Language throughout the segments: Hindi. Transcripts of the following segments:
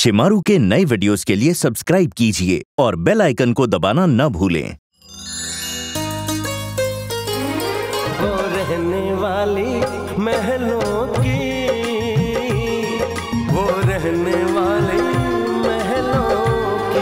शिमारू के नए वीडियोस के लिए सब्सक्राइब कीजिए और बेल आइकन को दबाना न भूलें। वो रहने वाली महलों की, वो रहने वाली महलों की।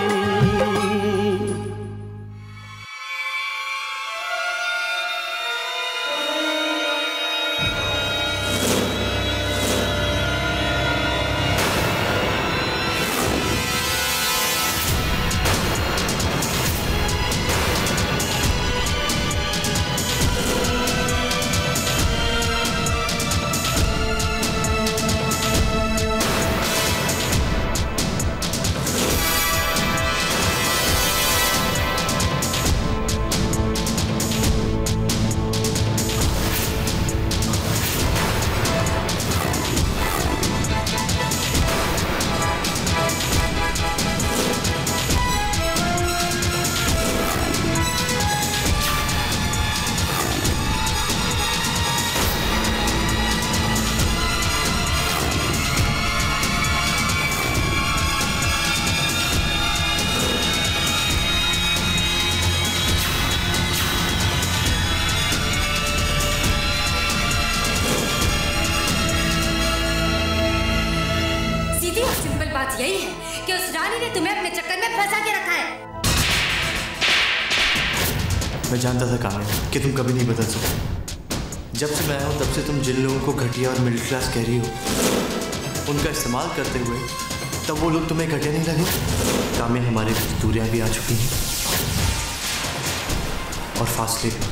बात यही है कि उस रानी ने तुम्हें अपने चक्कर में फंसा के रखा है। मैं जानता था काम्या कि तुम कभी नहीं बदल सकते। जब से मैं आया हूँ तब से तुम जिन लोगों को घटिया और मिडिल क्लास कह रही हो, उनका इस्तेमाल करते हुए तब वो लोग तुम्हें घटिया नहीं लगे। काम्या, हमारी दूरियां भी आ चुकी हैं और फासले भी।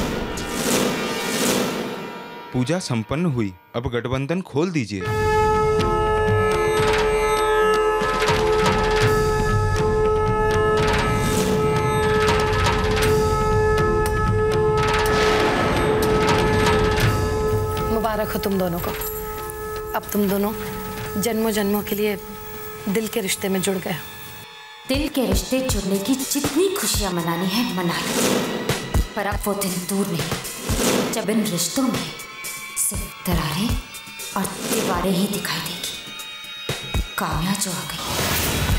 पूजा संपन्न हुई, अब गठबंधन खोल दीजिए। मुबारक हो तुम दोनों को। अब तुम दोनों जन्मों जन्मों के लिए दिल के रिश्ते में जुड़ गए। दिल के रिश्ते जुड़ने की जितनी खुशियां मनानी है मना लो, पर अब वो दिन दूर नहीं जब इन रिश्तों में सिर्फ दरारें और दीवारें ही दिखाई देगी। काम्या जो आ गई है।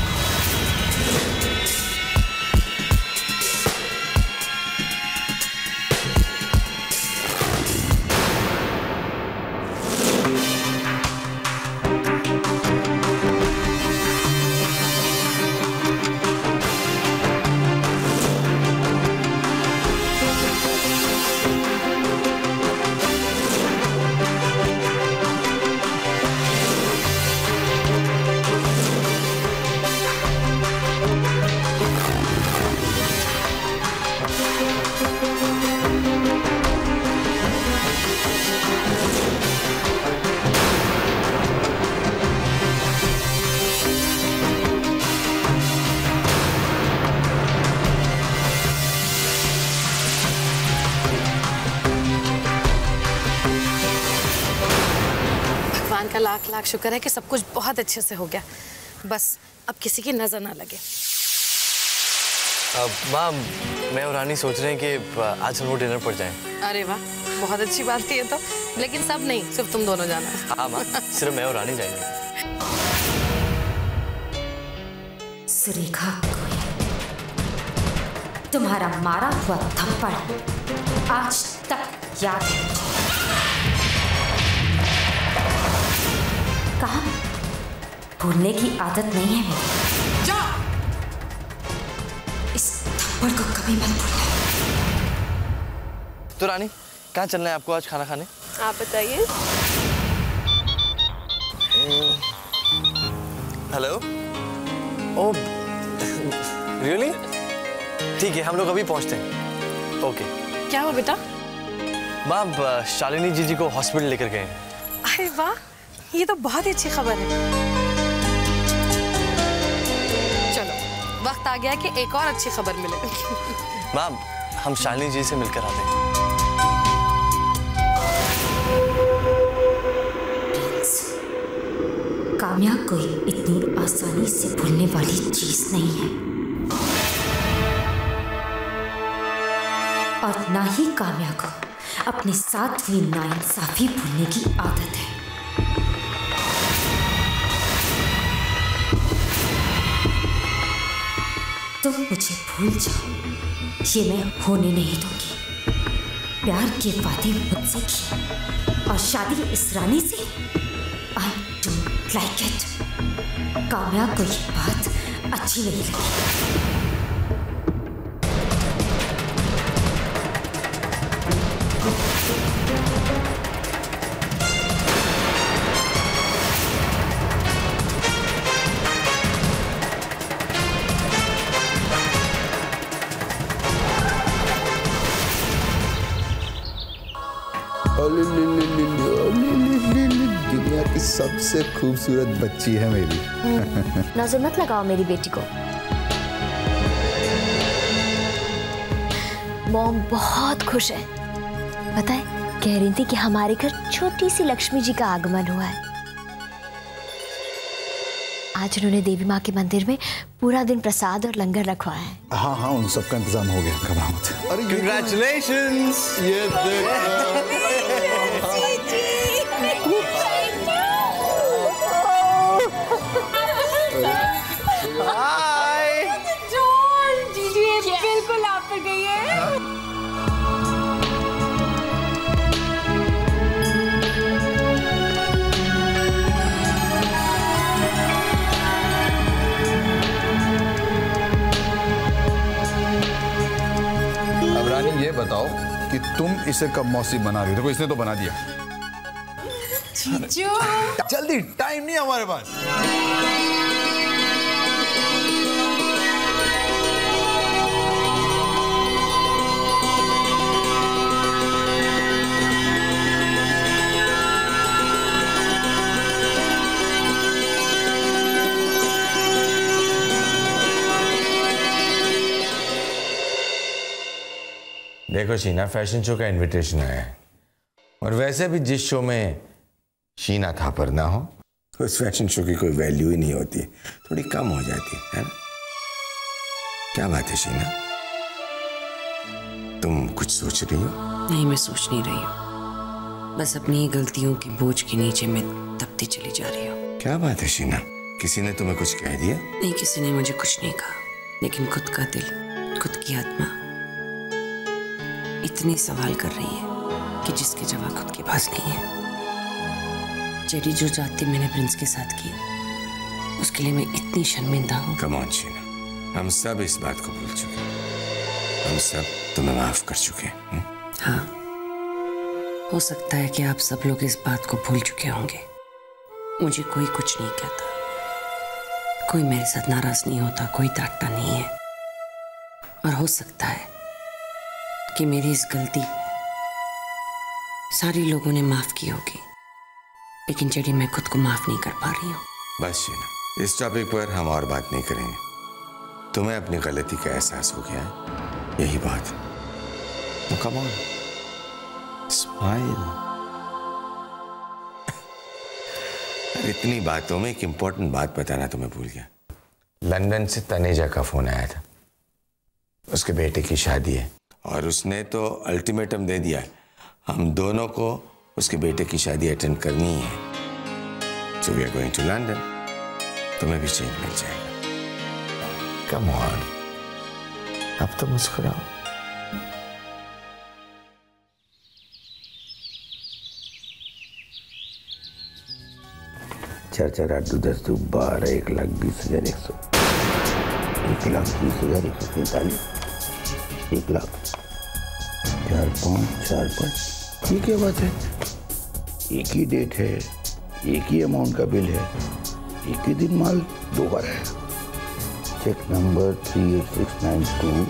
का लाख लाख शुक्र है कि सब कुछ बहुत अच्छे से हो गया। बस अब किसी की नजर ना लगे। माँ, मैं और रानी सोच रहे हैं कि आज हम लोग डिनर पर जाएं। अरे वाह, बहुत अच्छी बात है ये तो। लेकिन सब नहीं, सिर्फ तुम दोनों जाना है। हाँ माँ, सिर्फ मैं और रानी जाएंगे। सुरेखा, तुम्हारा मारा हुआ थप्पड़ आज तक याद है मुझे। कहा भूलने की आदत नहीं है मेरी। जा! इस थप्पड़ को कभी मत भूलना। तो रानी, कहाँ चलना है आपको आज खाना खाने? आप बताइए। हेलो। Oh, really? ठीक है, हम लोग अभी पहुँचते हैं। ओके। क्या हुआ बेटा? माँ, शालिनी जीजी को हॉस्पिटल लेकर गए हैं। अरे वाह, ये तो बहुत ही अच्छी खबर है। चलो, वक्त आ गया कि एक और अच्छी खबर मिले। माँ, हम शालिनी जी से मिलकर आते हैं। काम्या कोई इतनी आसानी से भूलने वाली चीज नहीं है, और ना ही काम्या को अपने साथ हुई नाइंसाफी भूलने की आदत है। तुम मुझे भूल जाओ, ये मैं होने नहीं दूंगी। प्यार के वादे मुझसे किए और शादी इस रानी से, I don't like it. Kamya को ये बात अच्छी नहीं लगी। दुनिया की सबसे खूबसूरत बच्ची है मेरी। नजर मत लगाओ मेरी बेटी को। मॉम बहुत खुश है, पता है, कह रही थी कि हमारे घर छोटी सी लक्ष्मी जी का आगमन हुआ है। आज उन्होंने देवी माँ के मंदिर में पूरा दिन प्रसाद और लंगर रखवाया है। हाँ हाँ, उन सब का इंतजाम हो गया, घबरा मत। अरे Congratulations! ये बिल्कुल आप पे गई है। अब रानी ये बताओ कि तुम इसे कब मौसी बना रही हो? देखो इसने तो बना दिया। जल्दी, टाइम नहीं हमारे पास। देखो शीना, फैशन शो का इनविटेशन आया है, और वैसे भी जिस शो में शीना था पर ना हो, उस फैशन शो की कोई वैल्यू ही नहीं होती, थोड़ी कम हो जाती है ना? क्या बात है शीना, तुम कुछ सोच रही हो? नहीं, मैं सोच नहीं रही हूँ, बस अपनी गलतियों की बोझ के नीचे मैं दबती चली जा रही हूँ। क्या बात है शीना, किसी ने तुम्हें कुछ कह दिया? नहीं, किसी ने मुझे कुछ नहीं कहा, लेकिन खुद का दिल, खुद की आत्मा इतने सवाल कर रही है कि जिसके जवाब खुद के पास नहीं है। जेडी जो जाती मैंने प्रिंस के साथ की, उसके लिए मैं इतनी शर्मिंदा हूँ। कम ऑन शीना, हम सब इस बात को भूल चुके हैं, हम सब तुम्हें माफ कर चुके हैं। हाँ, हो सकता है कि आप सब लोग इस बात को भूल चुके होंगे। मुझे कोई कुछ नहीं कहता, कोई मेरे साथ नाराज नहीं होता, कोई डांटता नहीं है, और हो सकता है कि मेरी इस गलती सारे लोगों ने माफ की होगी, लेकिन जेडी मैं खुद को माफ नहीं कर पा रही हूँ। बस शीना, इस टॉपिक पर हम और बात नहीं करेंगे। तुम्हें अपनी गलती का एहसास हो गया है, यही बात है। Come on, smile. इतनी बातों में एक इंपॉर्टेंट बात बताना तुम्हें भूल गया। लंदन से तनेजा का फोन आया था, उसके बेटे की शादी है, और उसने तो अल्टीमेटम दे दिया है, हम दोनों को उसके बेटे की शादी अटेंड करनी है। So we are going to London, तुम्हें भी चेंज मिल जाएगा। कम ऑन, अब तो मुस्कुराओ। चार चार 8 2 10 2 12 1,20,100 1,20,143 1,00,000 4 5 ये क्या बात है? एक ही डेट है, एक ही अमाउंट का बिल है, एक ही दिन माल 2 बार है। Check number 38692,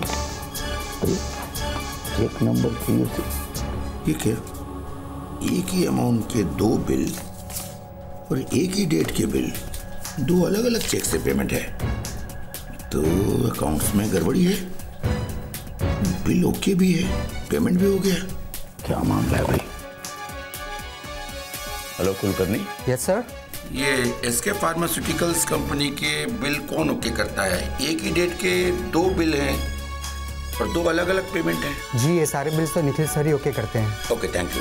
check number 386। ये क्या? एक ही अमाउंट के 2 बिल और एक ही डेट के बिल, 2 अलग अलग चेक से पेमेंट है, तो अकाउंट्स में गड़बड़ी है। बिल ओके भी है, पेमेंट भी हो गया, क्या मामला है भाई? हेलो कुलकर्णी। Yes sir. ये एसके फार्मास्यूटिकल्स कंपनी के बिल कौन ओके करता है? एक ही डेट के 2 बिल हैं और 2 अलग अलग पेमेंट हैं। जी, ये सारे बिल्स तो निखिल सर ही ओके करते हैं। Okay, thank you.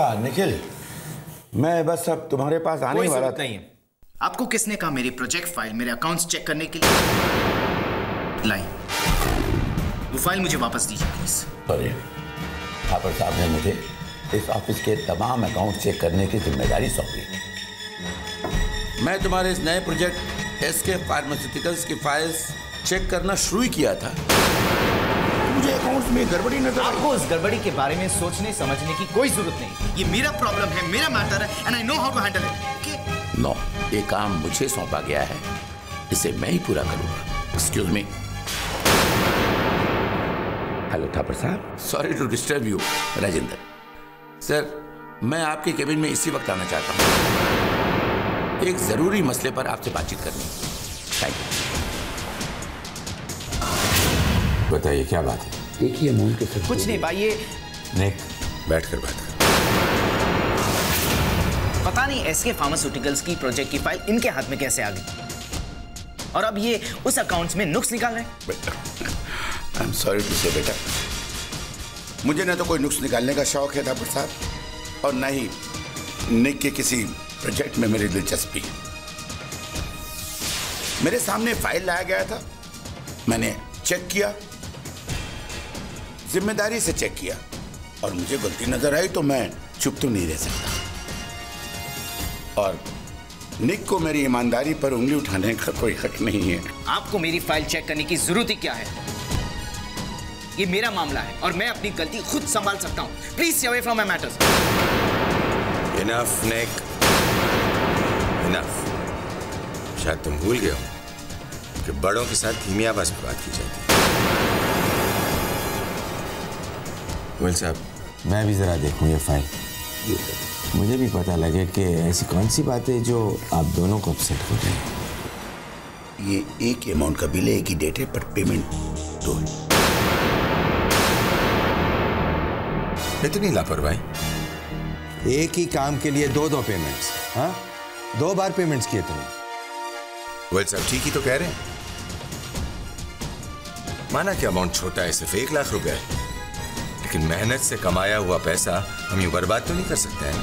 निखिल, मैं बस अब तुम्हारे पास आने वाला था। नहीं है। आपको किसने कहा मेरी प्रोजेक्ट फाइल मेरे अकाउंट्स चेक करने के लिए लाई? वो फाइल मुझे वापस दीजिए प्लीज। सॉरी, थापर साहब ने मुझे इस ऑफिस के तमाम अकाउंट चेक करने की जिम्मेदारी सौंपी। मैं तुम्हारे इस नए प्रोजेक्ट एसके फार्मास्यूटिकल्स की फाइल्स चेक करना शुरू ही किया था। मुझे अकाउंट्स में गड़बड़ी नजर आई। आपको उस गड़बड़ी के बारे में सोचने समझने की कोई जरूरत नहीं। ये मेरा प्रॉब्लम है, मेरा मैटर है, and I know how to handle it. No, ये काम मुझे सौंपा गया है, इसे मैं ही पूरा करूंगा। Excuse me. हेलो थापर साहब, sorry to disturb you. Rajendra sir, मैं आपके केबिन में इसी वक्त आना चाहता हूँ। एक जरूरी मसले पर आपसे बातचीत करनी। Thank you. बताइए क्या बात है? एक ही अमाउंट के साथ कुछ नहीं भाई, ये निक बैठकर बात कर। पता नहीं एसके फार्मास्यूटिकल्स की प्रोजेक्ट की फाइल इनके हाथ में कैसे आ गई, और अब ये उस अकाउंट्स में नुक्स निकाल रहे हैं। आई एम सॉरी टू से बेटा, मुझे ना तो कोई नुक्स निकालने का शौक है थापर साहब, और ना ही निक के किसी प्रोजेक्ट में मेरी दिलचस्पी। मेरे सामने फाइल लाया गया था, मैंने चेक किया, जिम्मेदारी से चेक किया, और मुझे गलती नजर आई तो मैं चुप तो नहीं रह सकता। और निक को मेरी ईमानदारी पर उंगली उठाने का कोई हक नहीं है। आपको मेरी फाइल चेक करने की जरूरत ही क्या है? ये मेरा मामला है और मैं अपनी गलती खुद संभाल सकता हूं। Please stay away from my matters. Enough Nick, enough. शायद तुम भूल गए हो कि बड़ों के साथ धीमी आवाज में बात की जाती है। गोयल साहब, मैं भी जरा देखूं ये फाइल, मुझे भी पता लगे कि ऐसी कौन सी बातें जो आप दोनों को अपसेट हो रही है। ये एक ही अमाउंट का बिल है, एक ही डेट है, पर पेमेंट दो है। इतनी लापरवाही? एक ही काम के लिए दो पेमेंट्स? हाँ, 2 बार पेमेंट्स किए तुमने। गोयल साहब ठीक ही तो कह रहे हैं। माना कि अमाउंट छोटा है, सिर्फ 1 लाख रुपए है, लेकिन मेहनत से कमाया हुआ पैसा हम यूं बर्बाद तो नहीं कर सकते हैं।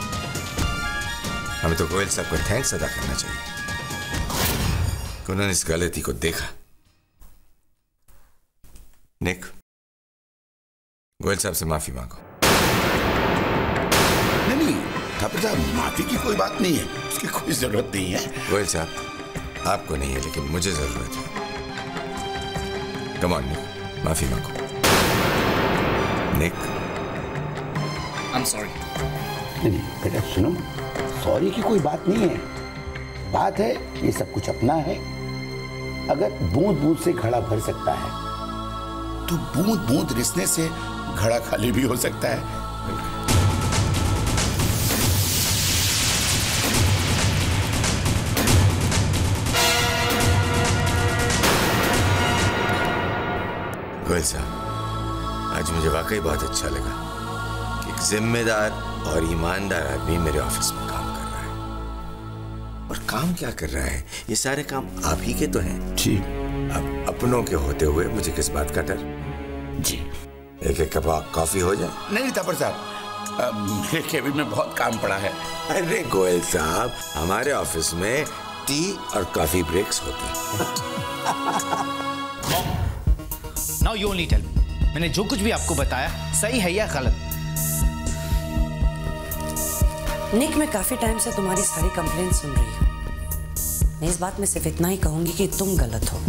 हमें तो गोयल साहब को थैंक्स अदा करना चाहिए कि उन्होंने इस गलती को देखा। निक, गोयल साहब से माफी मांगो। नहीं थापर साहब, माफी की कोई बात नहीं है, उसकी कोई जरूरत नहीं है। गोयल साहब, आपको नहीं है लेकिन मुझे जरूरत है। कम ऑन निक, माफी मांगो। Nick, I am sorry. नहीं बेटा सुनो, सॉरी की कोई बात नहीं है। बात है ये सब कुछ अपना है। अगर बूंद बूंद से घड़ा भर सकता है तो बूंद बूंद रिसने से घड़ा खाली भी हो सकता है। गोयल साहब, आज मुझे वाकई बहुत अच्छा लगा कि एक जिम्मेदार और ईमानदार आदमी मेरे ऑफिस में काम कर रहा है। और काम क्या कर रहा है? ये सारे काम आप ही के तो हैं। जी। अब अपनों के होते हुए मुझे किस बात का डर? जी। एक कप कॉफी हो जाए? नहीं थापर साहब, मेरे केबिन में बहुत काम पड़ा है। अरे गोयल साहब, हमारे ऑफिस में टी और कॉफी ब्रेक्स होते हैं। Now you only tell me, मैंने जो कुछ भी आपको बताया सही है या गलत? निक, मैं काफी टाइम से तुम्हारी सारी कंप्लेंट सुन रही हूँ। मैं इस बात में सिर्फ इतना ही कहूंगी कि तुम गलत हो।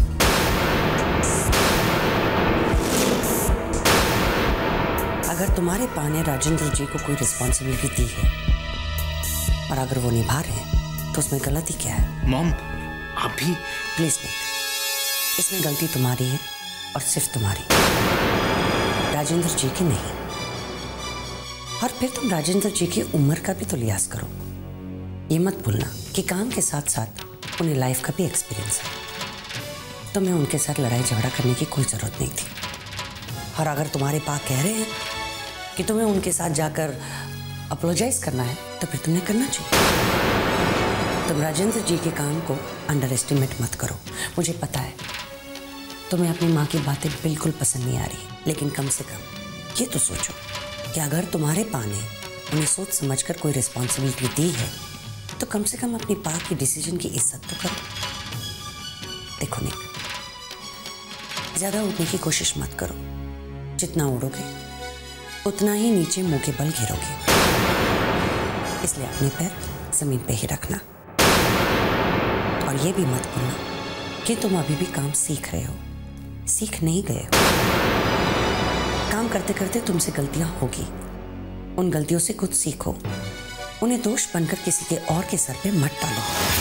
अगर तुम्हारे पा ने राजेंद्र जी को कोई रिस्पॉन्सिबिलिटी दी है और अगर वो निभा रहे हैं तो उसमें गलती क्या है? मॉम, आप भी प्लीज निक, इसमें गलती तुम्हारी है और सिर्फ तुम्हारी, राजेंद्र जी की नहीं। और फिर तुम राजेंद्र जी की उम्र का भी तो लिहाज करो। ये मत भूलना कि काम के साथ साथ उन्हें लाइफ का भी एक्सपीरियंस है। तुम्हें उनके साथ लड़ाई झगड़ा करने की कोई जरूरत नहीं थी। और अगर तुम्हारे पास कह रहे हैं कि तुम्हें उनके साथ जाकर अपोलोजाइज करना है तो फिर तुम्हें करना चाहिए। तुम राजेंद्र जी के काम को अंडर एस्टिमेट मत करो। मुझे पता है तुम्हें अपनी माँ की बातें बिल्कुल पसंद नहीं आ रही, लेकिन कम से कम ये तो सोचो कि अगर तुम्हारे पा ने उन्हें सोच समझकर कोई रिस्पॉन्सिबिलिटी दी है तो कम से कम अपनी पा की डिसीजन की इज्जत तो करो। देखो निक, ज्यादा उड़ने की कोशिश मत करो। जितना उड़ोगे उतना ही नीचे मुंह के बल गिरोगे, इसलिए अपने पैर जमीन पे ही रखना। और ये भी मत भूलना कि तुम अभी भी काम सीख रहे हो, सीख नहीं गए हो। काम करते करते तुमसे गलतियां होगी, उन गलतियों से कुछ सीखो, उन्हें दोष बनकर किसी के और के सर पे मत डालो।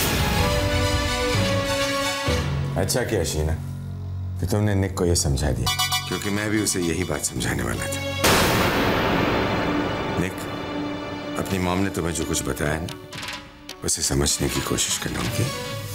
अच्छा किया शीना कि तुमने निक को यह समझा दिया, क्योंकि मैं भी उसे यही बात समझाने वाला था। निक, अपनी मॉम ने तुम्हें जो कुछ बताया ना, उसे समझने की कोशिश करना होगी।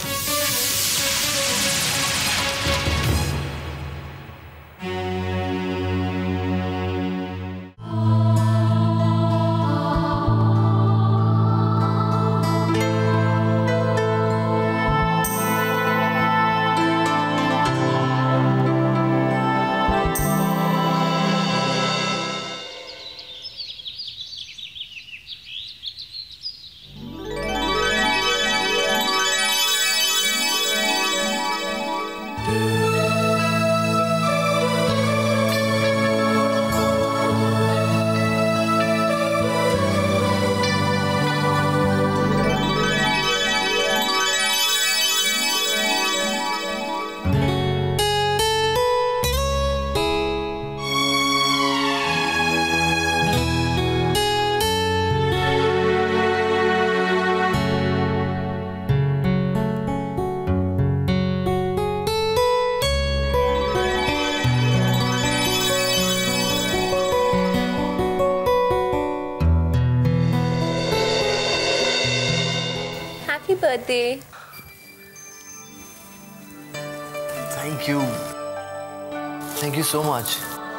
birthday. Thank you. Thank you so much.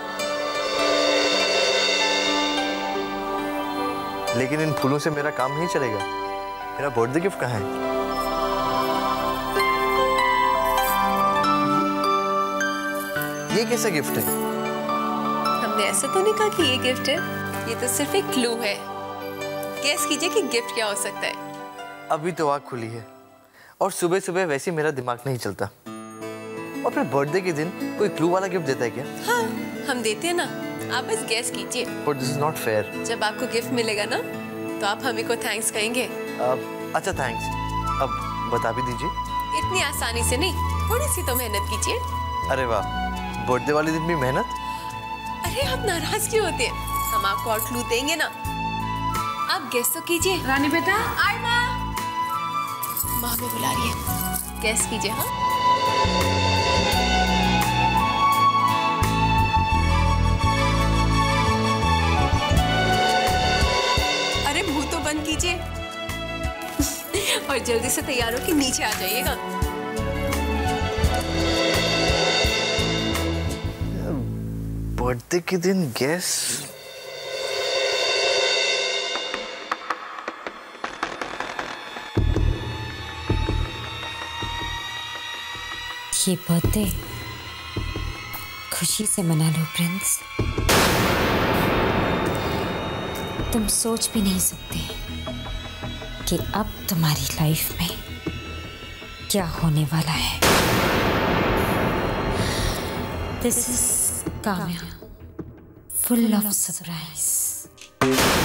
लेकिन इन फूलों से मेरा काम नहीं चलेगा। मेरा बर्थडे गिफ्ट कहाँ है? ये कैसा गिफ्ट है? हमने ऐसा तो नहीं कहा कि ये गिफ्ट है, ये तो सिर्फ एक क्लू है। गेस कीजिए कि गिफ्ट क्या हो सकता है। अभी तो आँख खुली है और सुबह सुबह वैसे मेरा दिमाग नहीं चलता। और फिर बर्थडे के दिन कोई क्लू वाला गिफ्ट देता है क्या? हाँ, हम देते हैं ना, आप बस गेस कीजिए। But this is not fair. जब आपको गिफ्ट मिलेगा ना, तो आप हमें को थैंक्स कहेंगे। अच्छा थैंक्स। अब बता भी दीजिए। इतनी आसानी से नहीं, थोड़ी सी तो मेहनत कीजिए। अरे वाह, बर्थडे वाले दिन भी मेहनत? अरे आप नाराज क्यों होते हैं? हम आपको और क्लू देंगे ना। आप गेस तो कीजिए। रानी बेटा, आए माँ। माँ भी बुला रही है, गेस कीजिए। हाँ, अरे मुंह तो बंद कीजिए और जल्दी से तैयार होकर नीचे आ जाइएगा। बर्थडे के दिन गेस? ये बर्थडे खुशी से मना लो प्रिंस। तुम सोच भी नहीं सकते कि अब तुम्हारी लाइफ में क्या होने वाला है। This is Kamya, full of surprise.